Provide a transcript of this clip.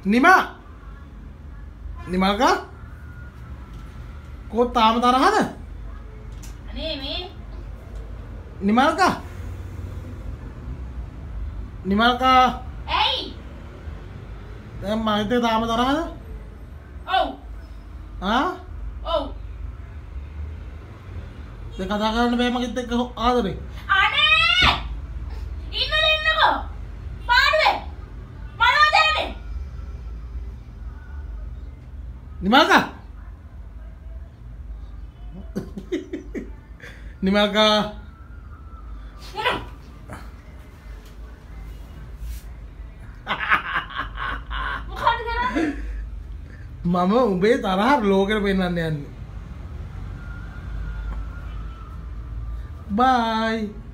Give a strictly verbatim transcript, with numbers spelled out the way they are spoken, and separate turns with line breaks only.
නිමා නිමල්කා කෝ තාම තරහද?
අනේ මේ
නිමල්කා නිමල්කා
ඇයි?
දැන් මම හිතේ තාම තරහද?
ඔව්.
ආ?
ඔව්.
දැන් කතා කරන්න බෑ මගෙත් එක්ක ආදරේ.
අනේ! ඉන්නද ඉන්නකෝ. පාඩුවේ. මොනවද කරන්නේ?
නිමල්කා නිමල්කා
මොකද කරන්නේ?
මම උඹේ තරහ ලෝකෙට පෙන්නන්න යන්නේ. බයි